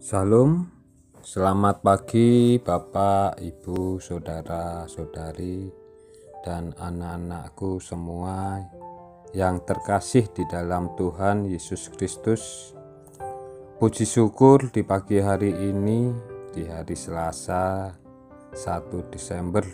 Shalom, selamat pagi Bapak, Ibu, Saudara-saudari, dan anak-anakku semua yang terkasih di dalam Tuhan Yesus Kristus. Puji syukur di pagi hari ini, di hari Selasa 1 Desember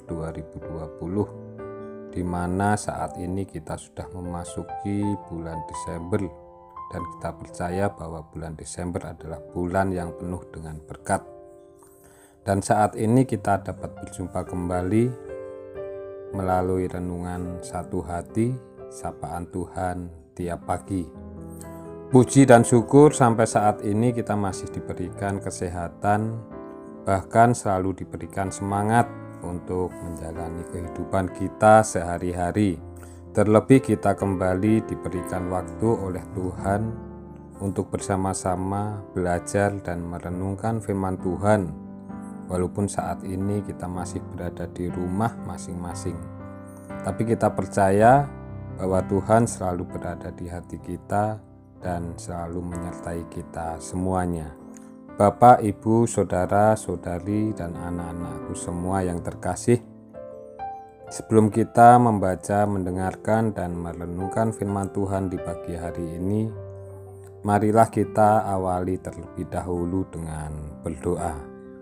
2020, di mana saat ini kita sudah memasuki bulan Desember. Dan kita percaya bahwa bulan Desember adalah bulan yang penuh dengan berkat. Dan saat ini kita dapat berjumpa kembali melalui renungan satu hati, sapaan Tuhan tiap pagi. Puji dan syukur sampai saat ini kita masih diberikan kesehatan, bahkan selalu diberikan semangat untuk menjalani kehidupan kita sehari-hari. Terlebih kita kembali diberikan waktu oleh Tuhan untuk bersama-sama belajar dan merenungkan firman Tuhan. Walaupun saat ini kita masih berada di rumah masing-masing, tapi kita percaya bahwa Tuhan selalu berada di hati kita dan selalu menyertai kita semuanya. Bapak, Ibu, Saudara, Saudari, dan anak-anakku semua yang terkasih, sebelum kita membaca, mendengarkan, dan merenungkan firman Tuhan di pagi hari ini, marilah kita awali terlebih dahulu dengan berdoa.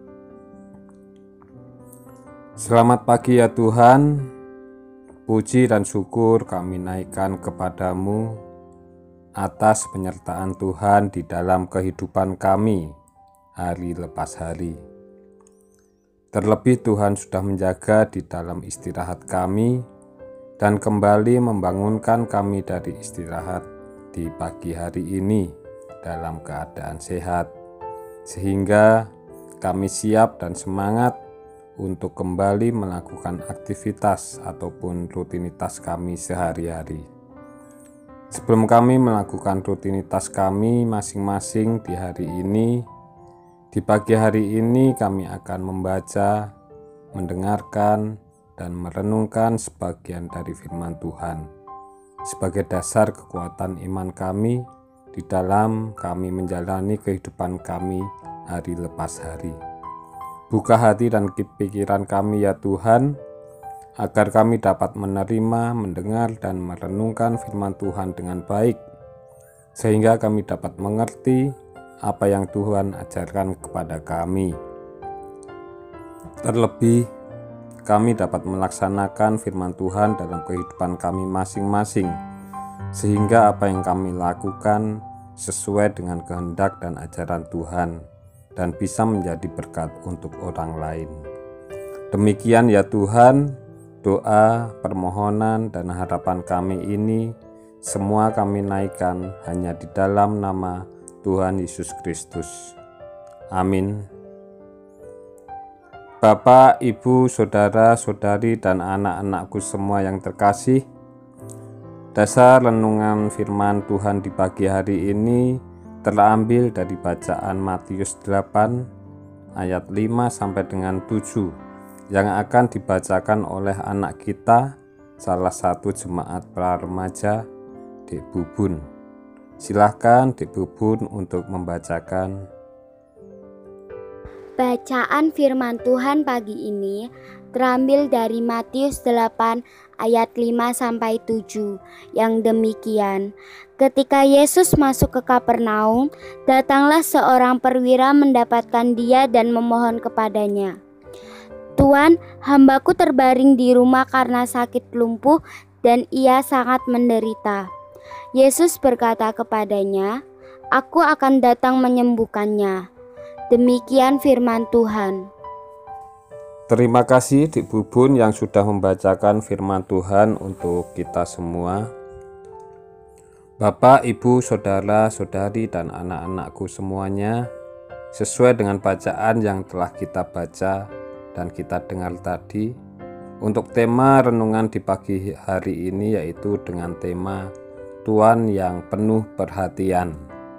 Selamat pagi ya Tuhan, puji dan syukur kami naikkan kepadamu atas penyertaan Tuhan di dalam kehidupan kami hari lepas hari. Terlebih Tuhan sudah menjaga di dalam istirahat kami dan kembali membangunkan kami dari istirahat di pagi hari ini dalam keadaan sehat, sehingga kami siap dan semangat untuk kembali melakukan aktivitas ataupun rutinitas kami sehari-hari. Sebelum kami melakukan rutinitas kami masing-masing di hari ini, di pagi hari ini kami akan membaca, mendengarkan, dan merenungkan sebagian dari firman Tuhan sebagai dasar kekuatan iman kami di dalam kami menjalani kehidupan kami hari lepas hari. Buka hati dan pikiran kami ya Tuhan, agar kami dapat menerima, mendengar, dan merenungkan firman Tuhan dengan baik, sehingga kami dapat mengerti apa yang Tuhan ajarkan kepada kami. Terlebih, kami dapat melaksanakan firman Tuhan dalam kehidupan kami masing-masing, sehingga apa yang kami lakukan sesuai dengan kehendak dan ajaran Tuhan, dan bisa menjadi berkat untuk orang lain. Demikian ya Tuhan, doa, permohonan, dan harapan kami ini semua kami naikkan hanya di dalam nama Tuhan Yesus Kristus. Amin. Bapak, Ibu, Saudara, Saudari, dan anak-anakku semua yang terkasih, dasar renungan firman Tuhan di pagi hari ini terambil dari bacaan Matius 8 ayat 5 sampai dengan 7 yang akan dibacakan oleh anak kita, salah satu jemaat pra remaja, Dek Bubun. Silahkan Dek Bubun untuk membacakan. Bacaan firman Tuhan pagi ini terambil dari Matius 8 ayat 5-7 yang demikian. Ketika Yesus masuk ke Kapernaum, datanglah seorang perwira mendapatkan dia dan memohon kepadanya, "Tuan, hambaku terbaring di rumah karena sakit lumpuh dan ia sangat menderita." Yesus berkata kepadanya, "Aku akan datang menyembuhkannya." Demikian firman Tuhan. Terima kasih Dek Bubun yang sudah membacakan firman Tuhan untuk kita semua. Bapak, Ibu, Saudara, Saudari, dan anak-anakku semuanya, sesuai dengan bacaan yang telah kita baca dan kita dengar tadi, untuk tema renungan di pagi hari ini yaitu dengan tema Tuhan yang penuh perhatian.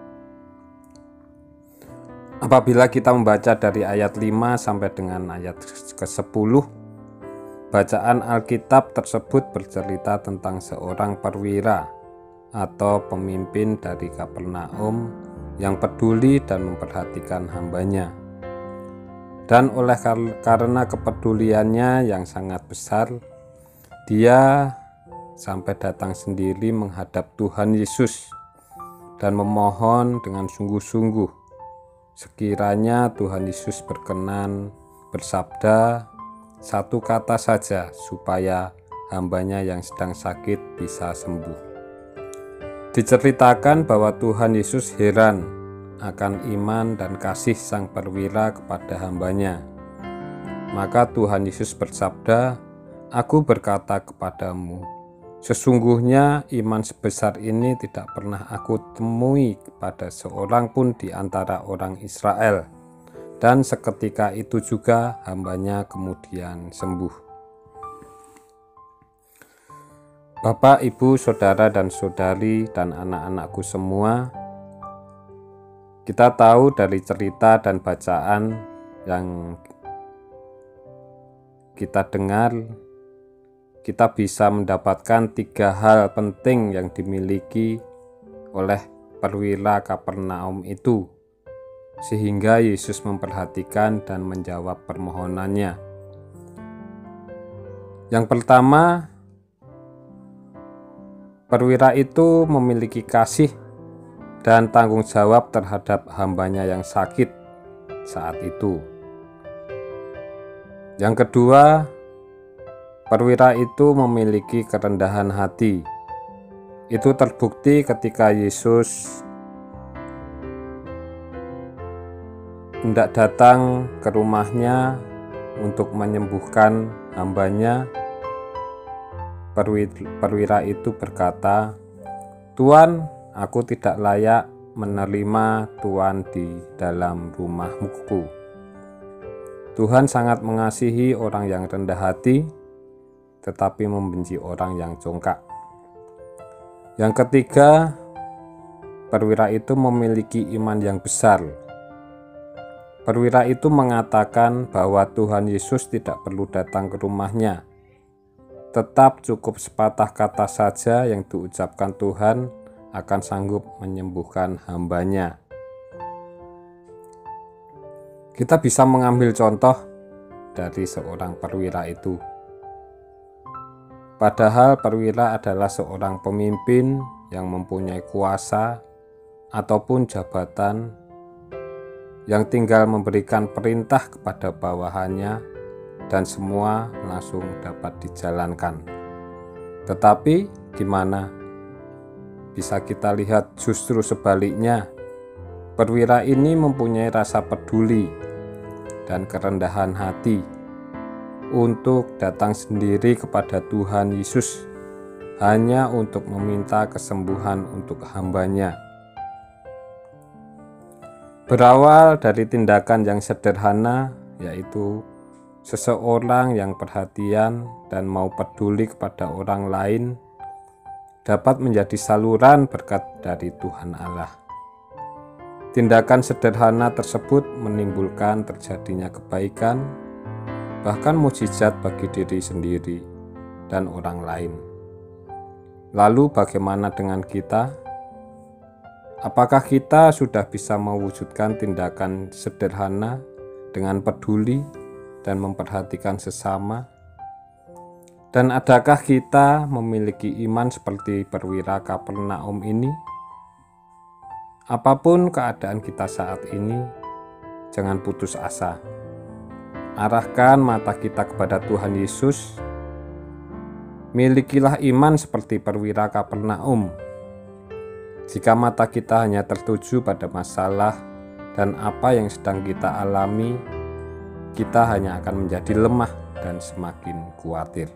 Apabila kita membaca dari ayat 5 sampai dengan ayat ke-10, bacaan Alkitab tersebut bercerita tentang seorang perwira atau pemimpin dari Kapernaum yang peduli dan memperhatikan hambanya. Dan karena kepeduliannya yang sangat besar, dia sampai datang sendiri menghadap Tuhan Yesus dan memohon dengan sungguh-sungguh, sekiranya Tuhan Yesus berkenan bersabda satu kata saja supaya hambanya yang sedang sakit bisa sembuh. Diceritakan bahwa Tuhan Yesus heran akan iman dan kasih sang perwira kepada hambanya. Maka Tuhan Yesus bersabda, "Aku berkata kepadamu, sesungguhnya iman sebesar ini tidak pernah aku temui kepada seorang pun di antara orang Israel." Dan seketika itu juga hambanya kemudian sembuh. Bapak, Ibu, Saudara dan Saudari dan anak-anakku semua, kita tahu dari cerita dan bacaan yang kita dengar, kita bisa mendapatkan 3 hal penting yang dimiliki oleh perwira Kapernaum itu, sehingga Yesus memperhatikan dan menjawab permohonannya. Yang pertama, perwira itu memiliki kasih dan tanggung jawab terhadap hambanya yang sakit saat itu. Yang kedua, perwira itu memiliki kerendahan hati. Itu terbukti ketika Yesus hendak datang ke rumahnya untuk menyembuhkan hambanya. Perwira itu berkata, "Tuan, aku tidak layak menerima Tuhan di dalam rumahku." Tuhan sangat mengasihi orang yang rendah hati, tetapi membenci orang yang congkak. Yang ketiga, perwira itu memiliki iman yang besar. Perwira itu mengatakan bahwa Tuhan Yesus tidak perlu datang ke rumahnya. Tetap cukup sepatah kata saja yang diucapkan Tuhan akan sanggup menyembuhkan hambanya. Kita bisa mengambil contoh dari seorang perwira itu. Padahal perwira adalah seorang pemimpin yang mempunyai kuasa ataupun jabatan, yang tinggal memberikan perintah kepada bawahannya dan semua langsung dapat dijalankan. Tetapi gimana? Bisa kita lihat justru sebaliknya. Perwira ini mempunyai rasa peduli dan kerendahan hati untuk datang sendiri kepada Tuhan Yesus hanya untuk meminta kesembuhan untuk hambanya. Berawal dari tindakan yang sederhana, yaitu seseorang yang perhatian dan mau peduli kepada orang lain, dapat menjadi saluran berkat dari Tuhan Allah. Tindakan sederhana tersebut menimbulkan terjadinya kebaikan, bahkan mukjizat bagi diri sendiri dan orang lain. Lalu bagaimana dengan kita? Apakah kita sudah bisa mewujudkan tindakan sederhana dengan peduli dan memperhatikan sesama? Dan adakah kita memiliki iman seperti perwira Kapernaum ini? Apapun keadaan kita saat ini, jangan putus asa. Arahkan mata kita kepada Tuhan Yesus. Milikilah iman seperti perwira Kapernaum. Jika mata kita hanya tertuju pada masalah dan apa yang sedang kita alami, kita hanya akan menjadi lemah dan semakin khawatir.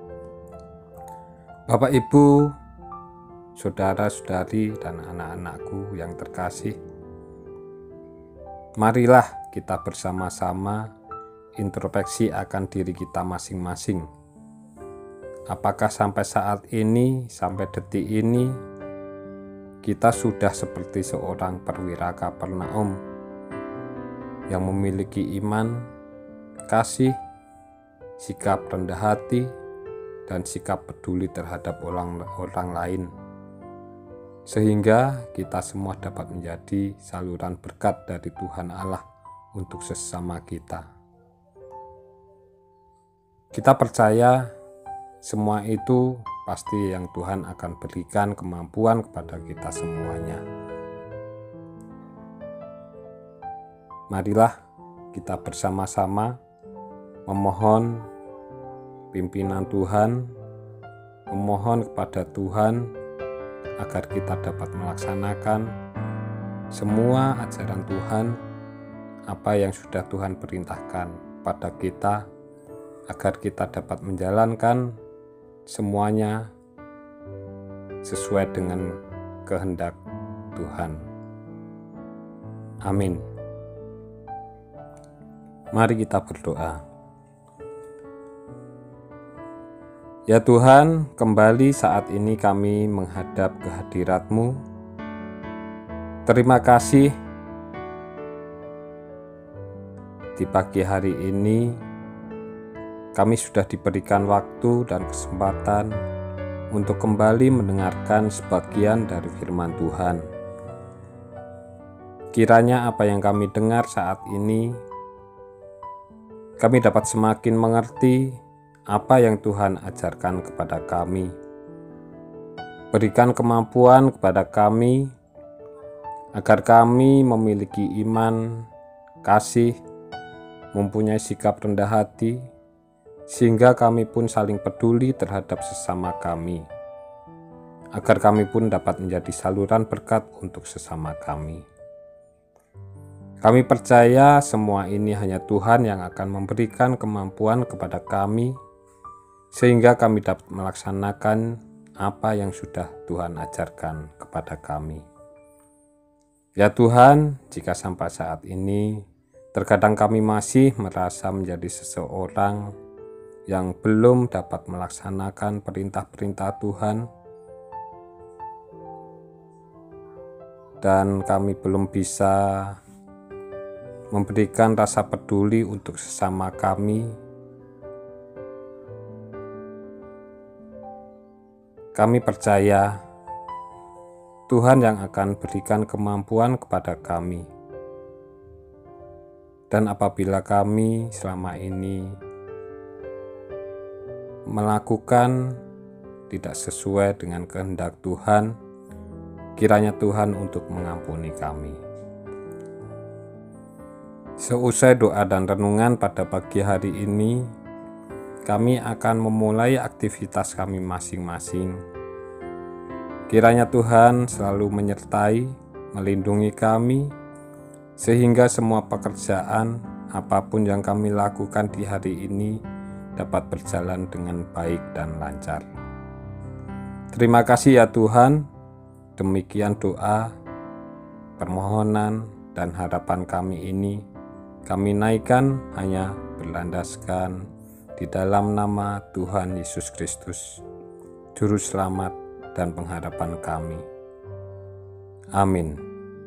Bapak, Ibu, saudara-saudari, dan anak-anakku yang terkasih, marilah kita bersama-sama introspeksi akan diri kita masing-masing. Apakah sampai saat ini, sampai detik ini, kita sudah seperti seorang perwira Kapernaum yang memiliki iman, kasih, sikap rendah hati, dan sikap peduli terhadap orang lain, sehingga kita semua dapat menjadi saluran berkat dari Tuhan Allah untuk sesama kita. Kita percaya semua itu pasti yang Tuhan akan berikan kemampuan kepada kita semuanya. Marilah kita bersama-sama memohon pimpinan Tuhan, memohon kepada Tuhan agar kita dapat melaksanakan semua ajaran Tuhan, apa yang sudah Tuhan perintahkan pada kita, agar kita dapat menjalankan semuanya sesuai dengan kehendak Tuhan. Amin. Mari kita berdoa. Ya Tuhan, kembali saat ini kami menghadap kehadirat-Mu. Terima kasih di pagi hari ini kami sudah diberikan waktu dan kesempatan untuk kembali mendengarkan sebagian dari firman Tuhan. Kiranya apa yang kami dengar saat ini, kami dapat semakin mengerti apa yang Tuhan ajarkan kepada kami. Berikan kemampuan kepada kami agar kami memiliki iman, kasih, mempunyai sikap rendah hati, sehingga kami pun saling peduli terhadap sesama kami, agar kami pun dapat menjadi saluran berkat untuk sesama kami. Kami percaya semua ini hanya Tuhan yang akan memberikan kemampuan kepada kami, sehingga kami dapat melaksanakan apa yang sudah Tuhan ajarkan kepada kami. Ya Tuhan, jika sampai saat ini terkadang kami masih merasa menjadi seseorang yang belum dapat melaksanakan perintah-perintah Tuhan, dan kami belum bisa memberikan rasa peduli untuk sesama kami, kami percaya Tuhan yang akan berikan kemampuan kepada kami. Dan apabila kami selama ini melakukan tidak sesuai dengan kehendak Tuhan, kiranya Tuhan untuk mengampuni kami. Seusai doa dan renungan pada pagi hari ini, kami akan memulai aktivitas kami masing-masing. Kiranya Tuhan selalu menyertai, melindungi kami, sehingga semua pekerjaan apapun yang kami lakukan di hari ini dapat berjalan dengan baik dan lancar. Terima kasih ya Tuhan. Demikian doa, permohonan, dan harapan kami ini kami naikkan hanya berlandaskan di dalam nama Tuhan Yesus Kristus, Juru Selamat dan pengharapan kami. Amin.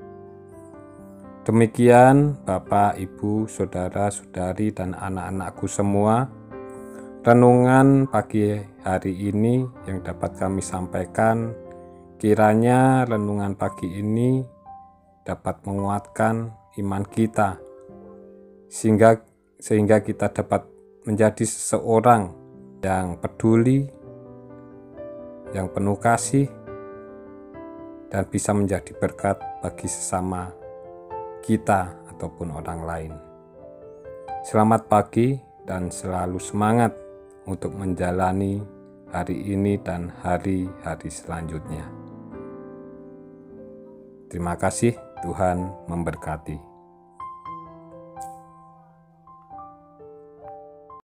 Demikian Bapak, Ibu, Saudara-saudari, dan anak-anakku semua, renungan pagi hari ini yang dapat kami sampaikan. Kiranya renungan pagi ini dapat menguatkan iman kita, sehingga kita dapat menjadi seseorang yang peduli, yang penuh kasih, dan bisa menjadi berkat bagi sesama kita ataupun orang lain. Selamat pagi dan selalu semangat untuk menjalani hari ini dan hari-hari selanjutnya. Terima kasih, Tuhan memberkati.